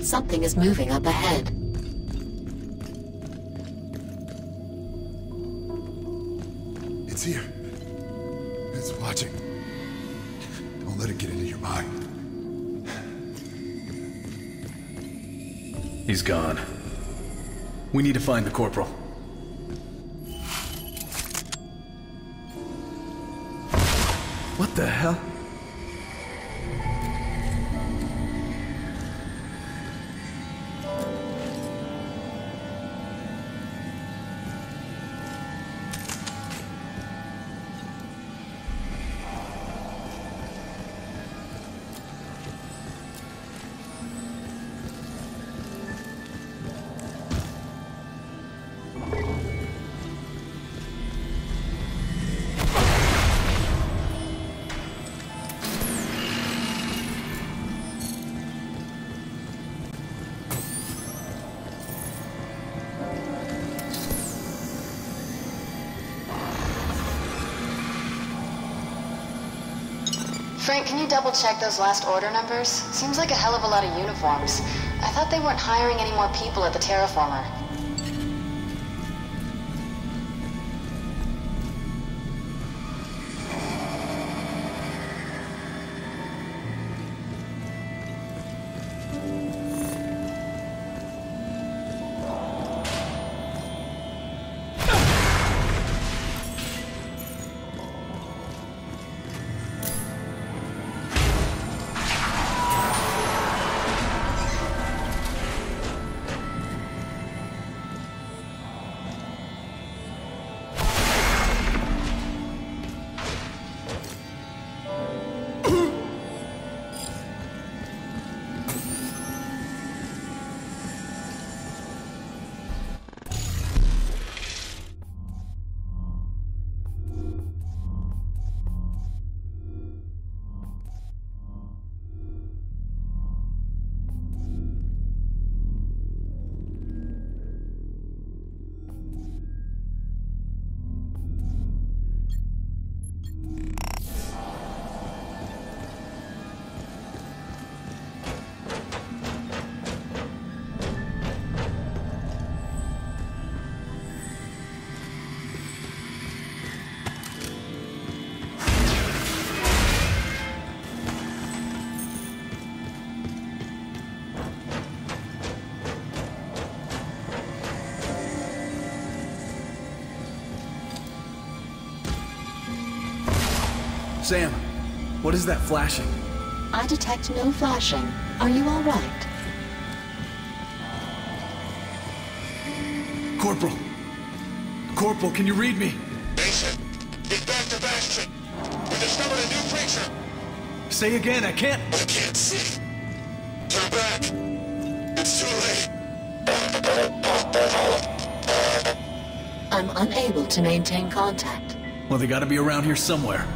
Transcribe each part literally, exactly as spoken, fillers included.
Something is moving up ahead. It's here. It's watching. Don't let it get into your mind. He's gone. We need to find the corporal. What the hell? Frank, can you double check those last order numbers? Seems like a hell of a lot of uniforms. I thought they weren't hiring any more people at the terraformer. Sam, what is that flashing? I detect no flashing. Are you all right? Corporal! Corporal, can you read me? Mason, get back to Bastion. We discovered a new creature. Say again, I can't... I can't see. Turn back. It's too late. I'm unable to maintain contact. Well, they gotta be around here somewhere.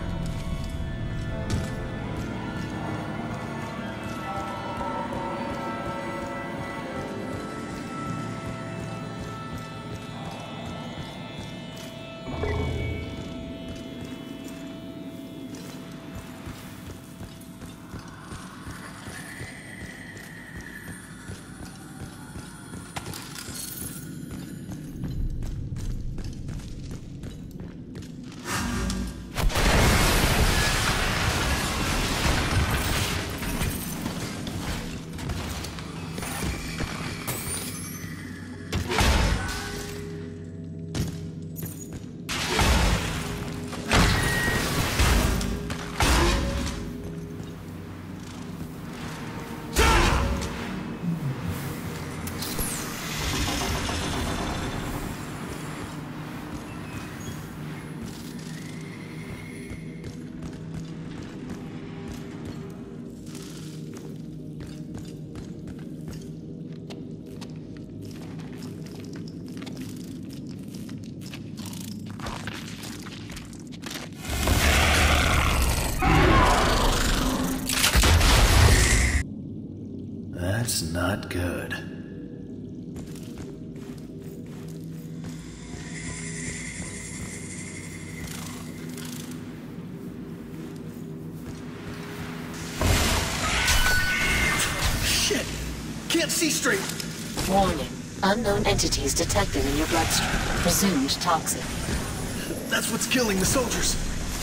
That's not good. can't see straight. Warning. Unknown entities detected in your bloodstream. Presumed toxic. That's what's killing the soldiers.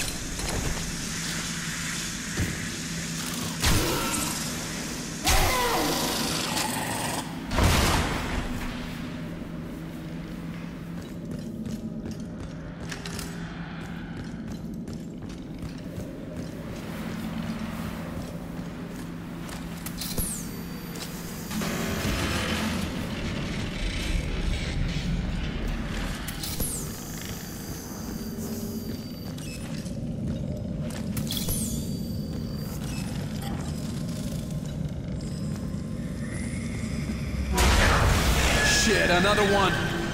Shit, another one.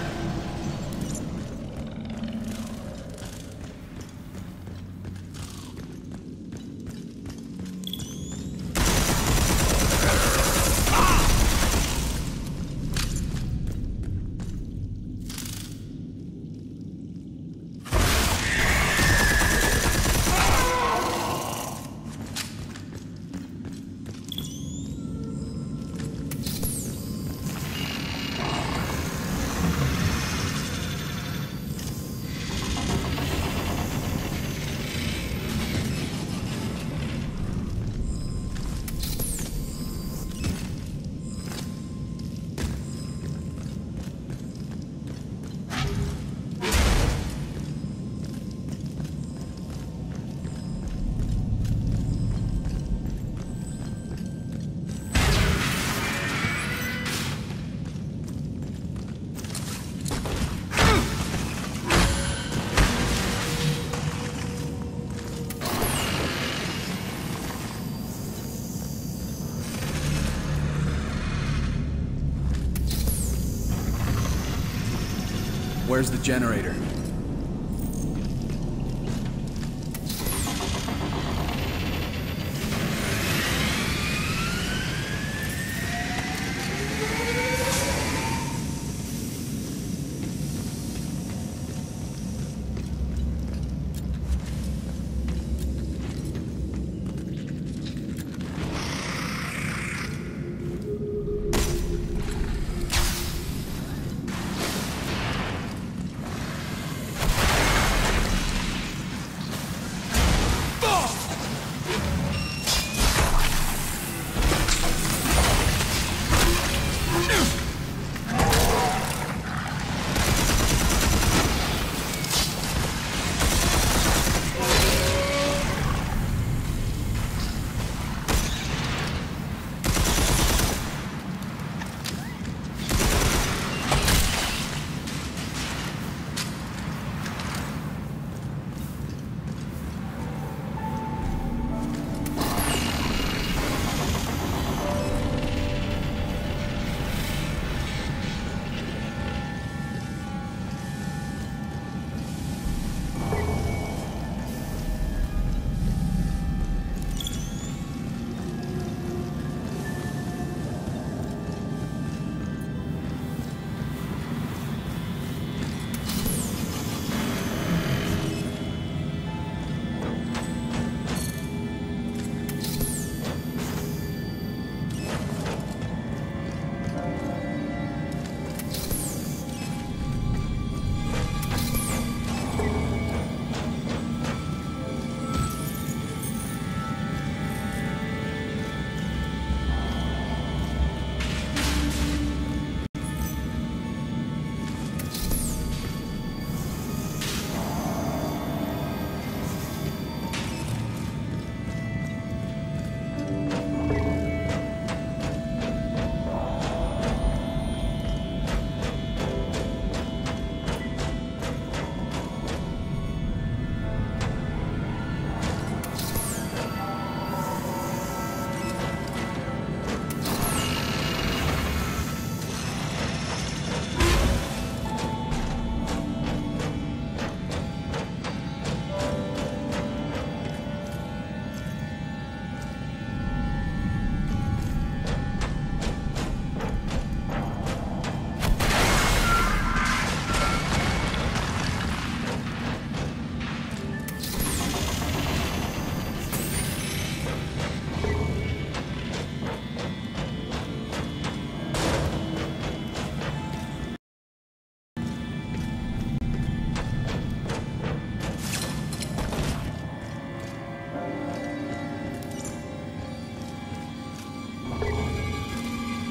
Where's the generator?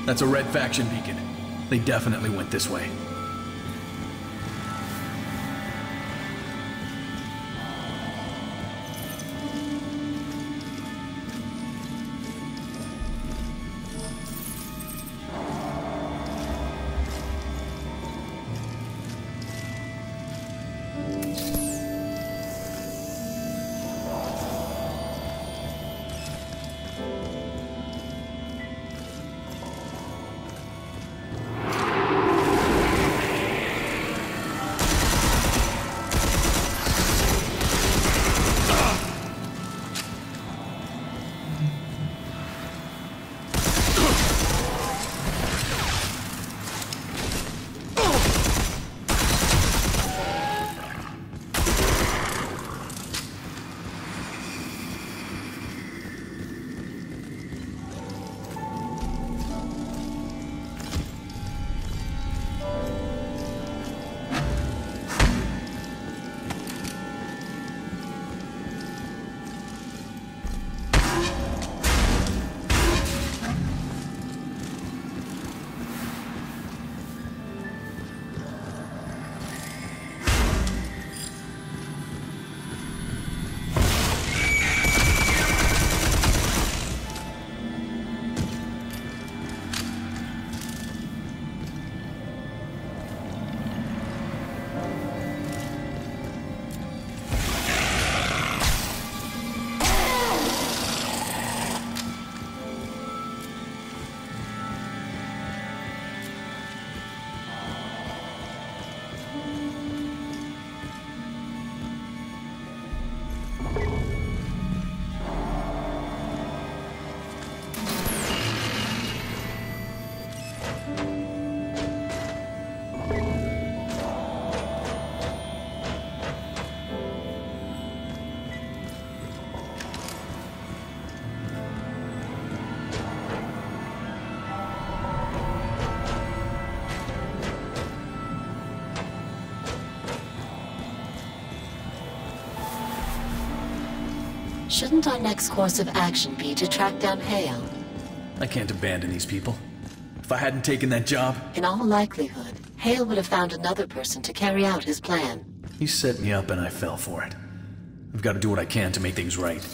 That's a red faction beacon. They definitely went this way. Shouldn't our next course of action be to track down Hale? I can't abandon these people. If I hadn't taken that job... In all likelihood, Hale would have found another person to carry out his plan. He set me up and I fell for it. I've got to do what I can to make things right.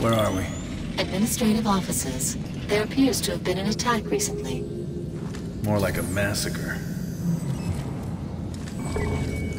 Where are we? Administrative offices. There appears to have been an attack recently. More like a massacre.